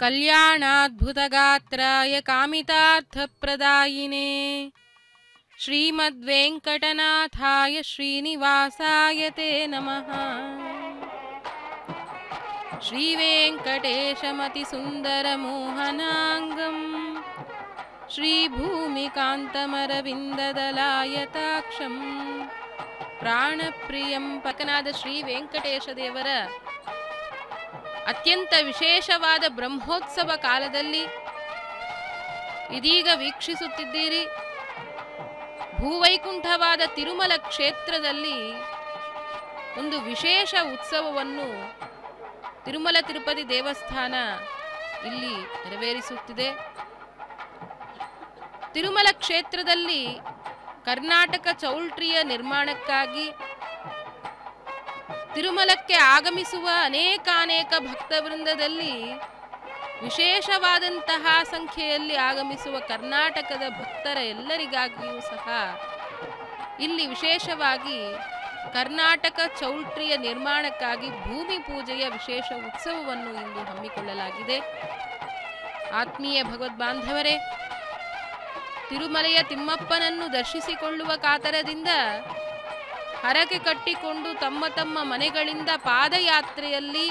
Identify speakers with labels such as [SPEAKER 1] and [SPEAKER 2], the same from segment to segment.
[SPEAKER 1] कल्याणाद्भुतगात्राय कामितार्थप्रदायिने श्रीमद्वेङ्कटनाथाय श्रीनिवासाय ते नमः। श्रीवेङ्कटेशमतिसुन्दरमोहनाङ्गं श्रीभूमिकान्तमरविन्ददलायताक्षं प्राणप्रियं ಪಕನಾದ ಶ್ರೀ ವೆಂಕಟೇಶ ದೇವರ ಅತ್ಯಂತ ವಿಶೇಷವಾದ ಬ್ರಹ್ಮೋತ್ಸವ ಕಾಲದಲ್ಲಿ ಇದೀಗ ವೀಕ್ಷಿಸುತ್ತಿದ್ದೀರಿ. ಭೂವೈಕುಂಠವಾದ ತಿರುಮಲ ಕ್ಷೇತ್ರದಲ್ಲಿ ಒಂದು ವಿಶೇಷ ಉತ್ಸವವನ್ನು ತಿರುಮಲ ತಿರುಪತಿ ದೇವಸ್ಥಾನ ಇಲ್ಲಿ ನೆರವೇರಿಸುತ್ತಿದೆ. ತಿರುಮಲ ಕ್ಷೇತ್ರದಲ್ಲಿ ಕರ್ನಾಟಕ ಚೌಲ್ಟ್ರಿಯ ನಿರ್ಮಾಣಕ್ಕಾಗಿ ತಿರುಮಲಕ್ಕೆ ಆಗಮಿಸುವ ಅನೇಕ ಭಕ್ತವೃಂದದಲ್ಲಿ ವಿಶೇಷವಾದಂತಹ ಸಂಖ್ಯೆಯಲ್ಲಿ ಆಗಮಿಸುವ ಕರ್ನಾಟಕದ ಭಕ್ತರ ಎಲ್ಲರಿಗಾಗಿಯೂ ಸಹ ಇಲ್ಲಿ ವಿಶೇಷವಾಗಿ ಕರ್ನಾಟಕ ಚೌಲ್ಟ್ರಿಯ ನಿರ್ಮಾಣಕ್ಕಾಗಿ ಭೂಮಿ ಪೂಜೆಯ ವಿಶೇಷ ಉತ್ಸವವನ್ನು ಇಂದು ಹಮ್ಮಿಕೊಳ್ಳಲಾಗಿದೆ. ಆತ್ಮೀಯ ಭಗವದ್ಬಾಂಧವರೇ, ತಿರುಮಲೆಯ ತಿಮ್ಮಪ್ಪನನ್ನು ದರ್ಶಿಸಿಕೊಳ್ಳುವ ಕಾತರದಿಂದ ಹರಕೆ ಕಟ್ಟಿಕೊಂಡು ತಮ್ಮ ತಮ್ಮ ಮನೆಗಳಿಂದ ಪಾದಯಾತ್ರೆಯಲ್ಲಿ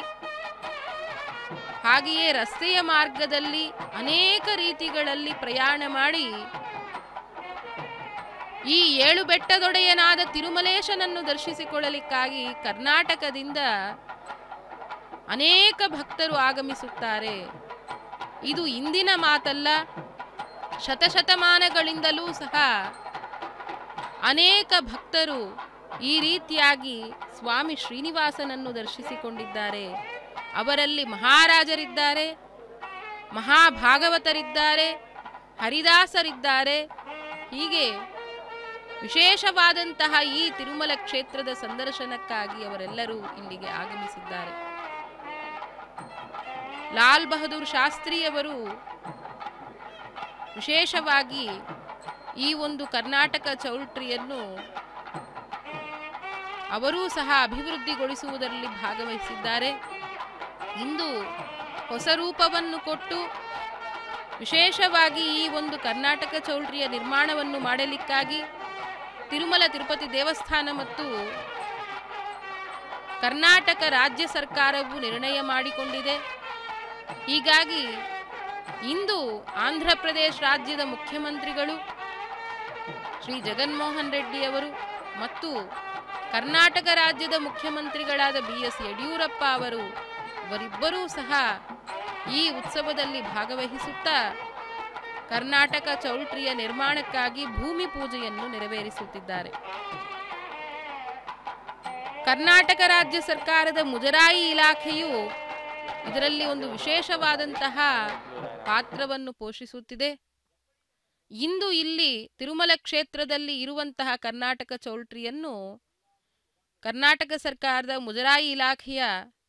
[SPEAKER 1] ಹಾಗೆಯೇ ರಸ್ತೆಯ ಮಾರ್ಗದಲ್ಲಿ ಅನೇಕ ರೀತಿಗಳಲ್ಲಿ ಪ್ರಯಾಣ ಮಾಡಿ ಈ 7 ಬೆಟ್ಟದೊಡೆಯನಾದ ತಿರುಮಲೇಶನನ್ನು ದರ್ಶಿಸಿಕೊಳ್ಳಲಿಕ್ಕಾಗಿ ಕರ್ನಾಟಕದಿಂದ ಅನೇಕ ಭಕ್ತರು ಆಗಮಿಸುತ್ತಾರೆ. ಇದು ಇಂದಿನ ಮಾತಲ್ಲ, ಶತಶತಮಾನಗಳಿಂದಲೂ ಸಹ ಅನೇಕ ಭಕ್ತರು ಈ ರೀತಿಯಾಗಿ ಸ್ವಾಮಿ ಶ್ರೀನಿವಾಸನನ್ನು ದರ್ಶಿಸಿಕೊಂಡಿದ್ದಾರೆ. ಅವರಲ್ಲಿ ಮಹಾರಾಜರಿದ್ದಾರೆ, ಮಹಾಭಾಗವತರಿದ್ದಾರೆ, ಹರಿದಾಸರಿದ್ದಾರೆ. ಹೀಗೆ ವಿಶೇಷವಾದಂತಹ ಈ ತಿರುಮಲ ಕ್ಷೇತ್ರದ ಸಂದರ್ಶನಕ್ಕಾಗಿ ಅವರೆಲ್ಲರೂ ಇಲ್ಲಿಗೆ ಆಗಮಿಸಿದ್ದಾರೆ. ಲಾಲ್ ಬಹದ್ದೂರ್ ಶಾಸ್ತ್ರಿಯವರು ವಿಶೇಷವಾಗಿ ಈ ಒಂದು ಕರ್ನಾಟಕ ಚೌಲ್ಟ್ರಿಯನ್ನು ಅವರೂ ಸಹ ಅಭಿವೃದ್ಧಿಗೊಳಿಸುವುದರಲ್ಲಿ ಭಾಗವಹಿಸಿದ್ದಾರೆ. ಇಂದು ಹೊಸ ರೂಪವನ್ನು ಕೊಟ್ಟು ವಿಶೇಷವಾಗಿ ಈ ಒಂದು ಕರ್ನಾಟಕ ಚೌಲ್ಟ್ರಿಯ ನಿರ್ಮಾಣವನ್ನು ಮಾಡಲಿಕ್ಕಾಗಿ ತಿರುಮಲ ತಿರುಪತಿ ದೇವಸ್ಥಾನ ಮತ್ತು ಕರ್ನಾಟಕ ರಾಜ್ಯ ಸರ್ಕಾರವು ನಿರ್ಣಯ ಮಾಡಿಕೊಂಡಿದೆ. ಹೀಗಾಗಿ ಇಂದು ಆಂಧ್ರ ಪ್ರದೇಶ ರಾಜ್ಯದ ಮುಖ್ಯಮಂತ್ರಿಗಳು ಶ್ರೀ ಜಗನ್ಮೋಹನ್ ರೆಡ್ಡಿ ಅವರು ಮತ್ತು ಕರ್ನಾಟಕ ರಾಜ್ಯದ ಮುಖ್ಯಮಂತ್ರಿಗಳಾದ BS ಯಡಿಯೂರಪ್ಪ ಅವರು ಇವರಿಬ್ಬರೂ ಸಹ ಈ ಉತ್ಸವದಲ್ಲಿ ಭಾಗವಹಿಸುತ್ತಾ ಕರ್ನಾಟಕ ಚೌಲ್ಟ್ರಿಯ ನಿರ್ಮಾಣಕ್ಕಾಗಿ ಭೂಮಿ ಪೂಜೆಯನ್ನು ನೆರವೇರಿಸುತ್ತಿದ್ದಾರೆ. ಕರ್ನಾಟಕ ರಾಜ್ಯ ಸರ್ಕಾರದ ಮುಜರಾಯಿ ಇಲಾಖೆಯು ಇದರಲ್ಲಿ ಒಂದು ವಿಶೇಷವಾದಂತಹ ಪಾತ್ರವನ್ನು ಪೋಷಿಸುತ್ತಿದೆ. ಇಂದು ಇಲ್ಲಿ ತಿರುಮಲ ಕ್ಷೇತ್ರದಲ್ಲಿ ಇರುವಂತಹ ಕರ್ನಾಟಕ ಚೌಲ್ಟ್ರಿಯನ್ನು ಕರ್ನಾಟಕ ಸರ್ಕಾರದ ಮುಜರಾಯಿ ಇಲಾಖೆಯ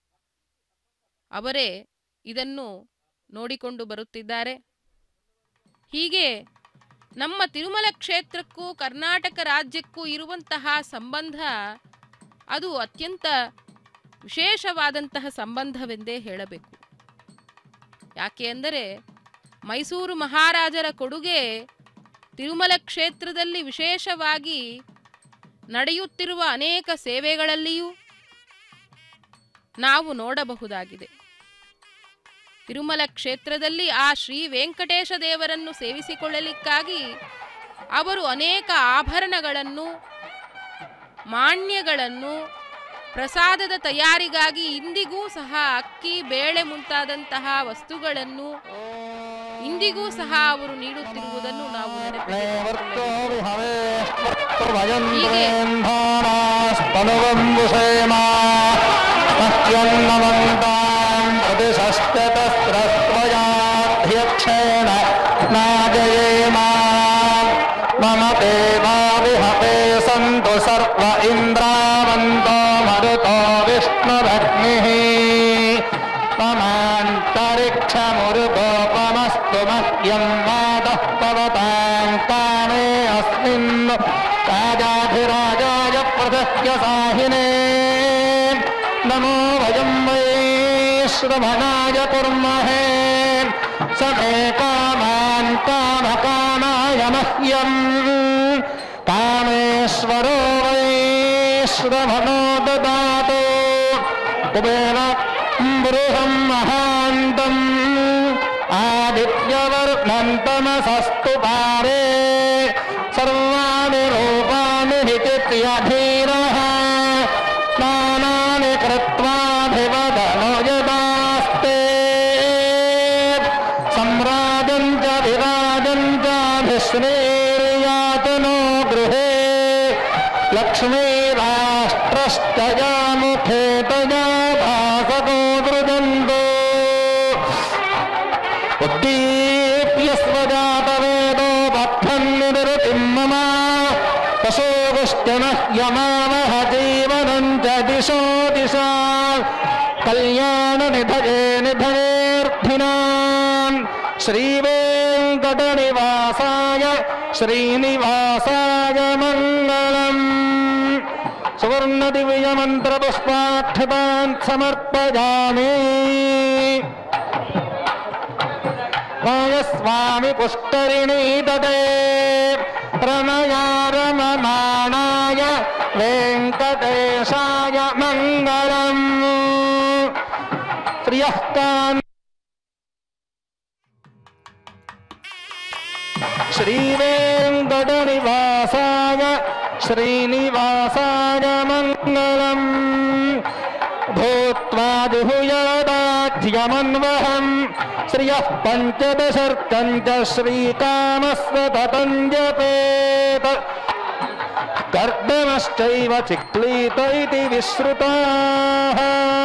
[SPEAKER 1] ಅವರೇ ಇದನ್ನು ನೋಡಿಕೊಂಡು ಬರುತ್ತಿದ್ದಾರೆ. ಹೀಗೆ ನಮ್ಮ ತಿರುಮಲ ಕ್ಷೇತ್ರಕ್ಕೂ ಕರ್ನಾಟಕ ರಾಜ್ಯಕ್ಕೂ ಇರುವಂತಹ ಸಂಬಂಧ ಅದು ಅತ್ಯಂತ ವಿಶೇಷವಾದಂತಹ ಸಂಬಂಧವೆಂದೇ ಹೇಳಬೇಕು. ಯಾಕೆ ಅಂದರೆ ಮೈಸೂರು ಮಹಾರಾಜರ ಕೊಡುಗೆ ತಿರುಮಲ ಕ್ಷೇತ್ರದಲ್ಲಿ ವಿಶೇಷವಾಗಿ ನಡೆಯುತ್ತಿರುವ ಅನೇಕ ಸೇವೆಗಳಲ್ಲಿಯೂ ನಾವು ನೋಡಬಹುದಾಗಿದೆ. ತಿರುಮಲ ಕ್ಷೇತ್ರದಲ್ಲಿ ಆ ಶ್ರೀ ವೆಂಕಟೇಶ ದೇವರನ್ನು ಸೇವಿಸಿಕೊಳ್ಳಲಿಕ್ಕಾಗಿ ಅವರು ಅನೇಕ ಆಭರಣಗಳನ್ನು, ಮಾನ್ಯಗಳನ್ನು, ಪ್ರಸಾದದ ತಯಾರಿಗಾಗಿ ಇಂದಿಗೂ ಸಹ ಅಕ್ಕಿ, ಬೇಳೆ ಮುಂತಾದಂತಹ ವಸ್ತುಗಳನ್ನು ಇಂದಿಗೂ ಸಹ ಅವರು ನೀಡುತ್ತಿರುವುದನ್ನು ನಾವು
[SPEAKER 2] नमो वयं वै श्रवणाय कुर्महे समे कामान् कामकामाय मह्यम् कामेश्वरो वै श्रवणो ददातु कुबेर बृहं महान्तम् आदित्यवर्णं तमसस्तु पारे सर्वाणि रूपाणि विचित्य धीरः नानानि कृत्वाभिवदनो यदास्ते सम्राजं च विराजं चाभिश्रीर्यातनो गृहे लक्ष्मीराष्ट्रश्च मुखे तया भासको दृजन्तो उद्दीप्य स्वजातवेदो बद्धन्निवृत्तिं मम पशोगुश्चनः यमावह जीवनं च दिशो दिशा कल्याणनिधये निधयेऽर्थिनां श्रीवेङ्कटनिवासाय श्रीनिवासाय मङ्गलम् सुवर्णदिव्यमन्त्रपुष्पाक्षतान् समर्पयामि स्वामी पुष्करिणी तटे प्रणयारममाणाय वेङ्कटेशाय मङ्गलम् श्रियः श्रीवेङ्कटनिवासाय श्रीनिवासाय मङ्गलम् भूत्वा जुहुयादाध्यमन्वहम् श्रियः पञ्चदशर्कं च श्रीकामस्य ततं जपेत कर्दमश्चैव चिक्लीत इति विश्रुताः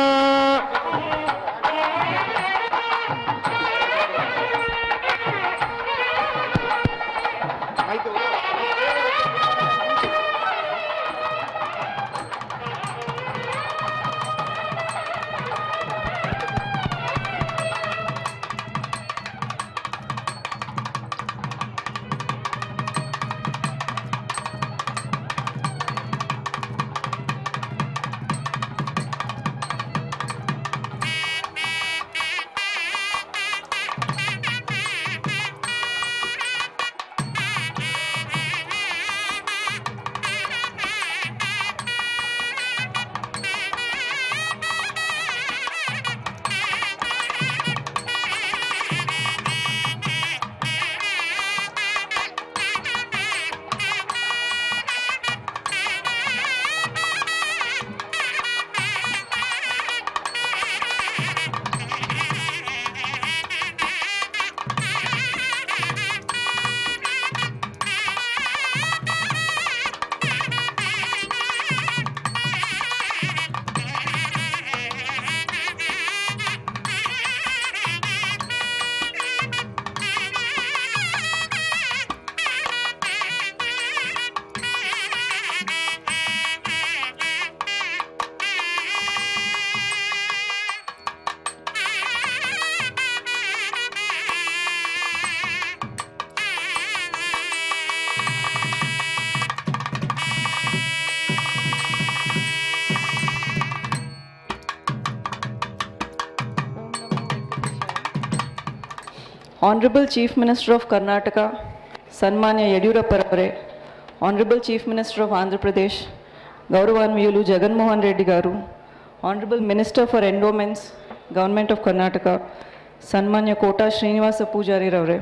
[SPEAKER 3] Honorable Chief Minister of Karnataka, Sanmanya Yediyurappa, Honorable Chief Minister of Andhra Pradesh, Gauravanviyulu Jaganmohan Reddy Garu, Honorable Minister for Endowments, Government of Karnataka, Sanmanya Kota Srinivasa Pujari Ravre,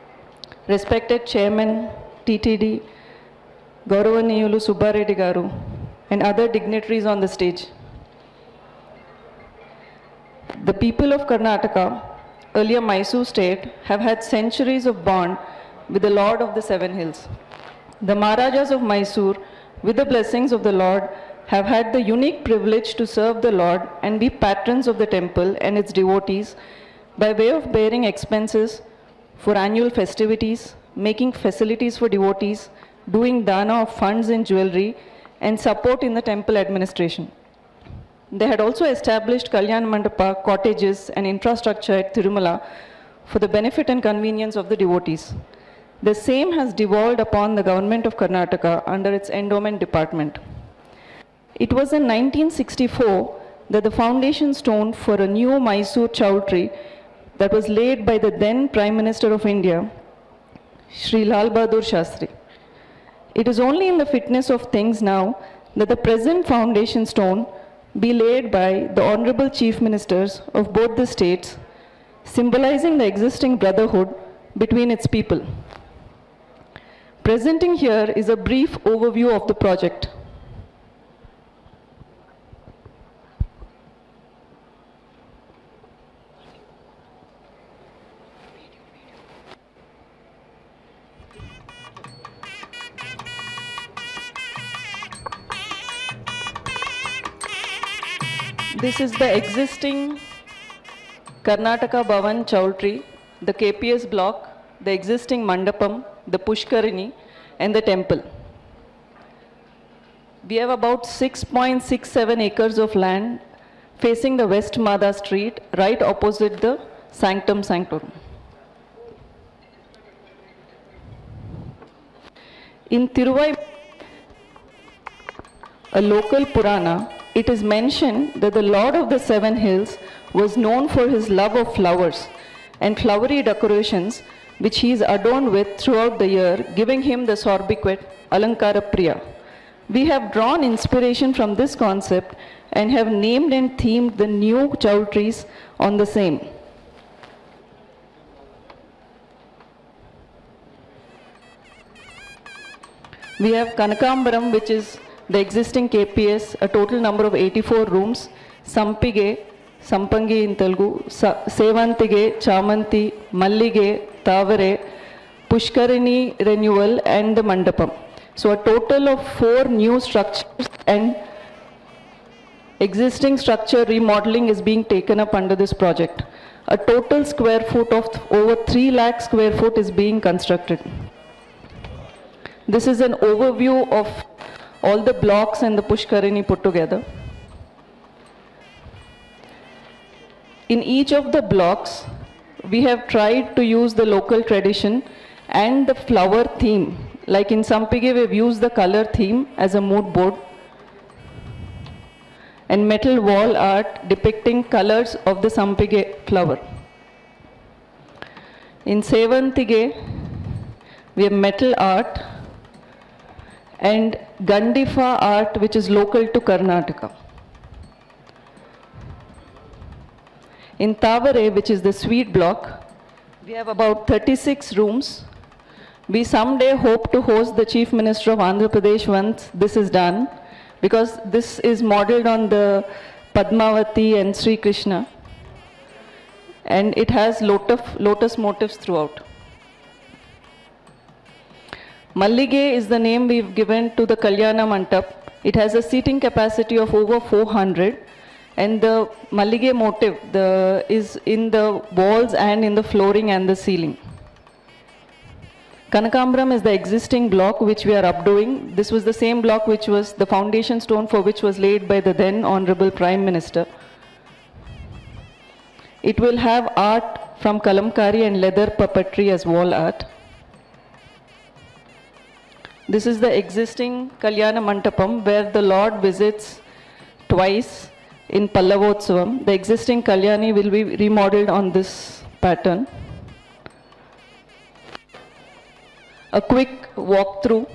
[SPEAKER 3] respected Chairman, TTD, Gauravanviyulu Subba Reddy Garu, and other dignitaries on the stage. The people of Karnataka, earlier Mysore state, have had centuries of bond with the Lord of the Seven Hills. The Maharajas of Mysore, with the blessings of the Lord, have had the unique privilege to serve the Lord and be patrons of the temple and its devotees by way of bearing expenses for annual festivities, making facilities for devotees, doing dana of funds and jewelry, and support in the temple administration. They had also established Kalyan Mandapa, cottages, and infrastructure at Tirumala for the benefit and convenience of the devotees. The same has devolved upon the government of Karnataka under its endowment department. It was in 1964 that the foundation stone for a new Mysore Chowdhury that was laid by the then Prime Minister of India, Sri Lal Bahadur Shastri. It is only in the fitness of things now that the present foundation stone be laid by the Honorable Chief Ministers of both the states, symbolizing the existing brotherhood between its people. Presenting here is a brief overview of the project. This is the existing Karnataka Bhavan Chowtry, the KPS block, the existing Mandapam, the Pushkarini, and the temple. We have about 6.67 acres of land facing the West Mada Street, right opposite the Sanctum Sanctorum. In Tiruvai, a local Purana, it is mentioned that the Lord of the Seven Hills was known for his love of flowers and flowery decorations which he is adorned with throughout the year, giving him the sobriquet Alankara Priya. We have drawn inspiration from this concept and have named and themed the new chowtries on the same. We have Kanakambaram, which is the existing KPS, a total number of 84 rooms, Sampige, Sampangi in Telugu, Sevantige, Chamanti, Mallige, Tavare, Pushkarini renewal and the Mandapam. So a total of 4 new structures and existing structure remodeling is being taken up under this project. A total square foot of over 3 lakh square foot is being constructed. This is an overview of all the blocks and the Pushkarini put together. In each of the blocks, we have tried to use the local tradition and the flower theme. Like in Sampige, we've used the color theme as a mood board and metal wall art depicting colors of the Sampige flower. In Sevantige, we have metal art and Gandifa art, which is local to Karnataka. In Tavare, which is the sweet block, we have about 36 rooms. We someday hope to host the Chief Minister of Andhra Pradesh once this is done, because this is modeled on the Padmavati and Sri Krishna, and it has lotus motifs throughout. Mallige is the name we've given to the Kalyana Mandap. It has a seating capacity of over 400, and the Mallige motif is in the walls and in the flooring and the ceiling. Kanakambaram is the existing block which we are updoing. This was the same block which was the foundation stone for which was laid by the then Honorable Prime Minister. It will have art from Kalamkari and leather puppetry as wall art. This is the existing Kalyana Mandapam where the Lord visits twice in Pallavotsavam. The existing Kalyani will be remodeled on this pattern. A quick walkthrough.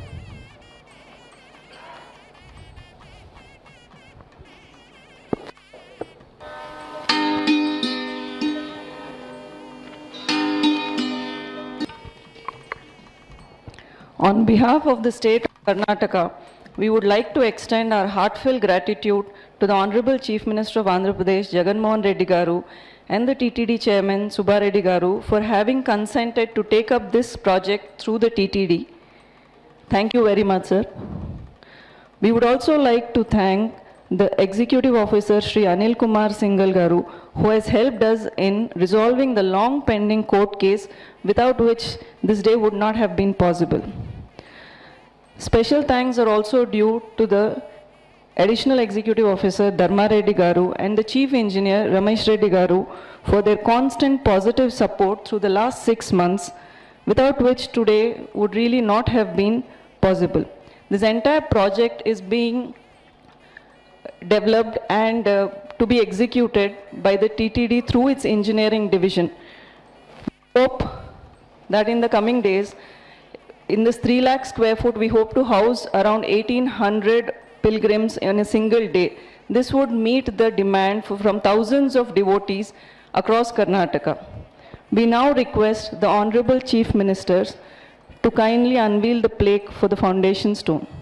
[SPEAKER 3] On behalf of the state of Karnataka, we would like to extend our heartfelt gratitude to the Honorable Chief Minister of Andhra Pradesh, Jagan Mohan Reddy Garu, and the TTD Chairman, Subba Reddy Garu, for having consented to take up this project through the TTD. Thank you very much, sir. We would also like to thank the Executive Officer, Shri Anil Kumar Singhal Garu, who has helped us in resolving the long pending court case, without which this day would not have been possible. Special thanks are also due to the Additional Executive Officer Dharma Reddy Garu and the Chief Engineer Ramesh Reddy Garu for their constant positive support through the last 6 months, without which today would really not have been possible. This entire project is being developed and to be executed by the TTD through its engineering division. hope that in the coming days, in this 3 lakh square foot, we hope to house around 1,800 pilgrims in a single day. This would meet the demand from thousands of devotees across Karnataka. We now request the Honorable Chief Ministers to kindly unveil the plaque for the foundation stone.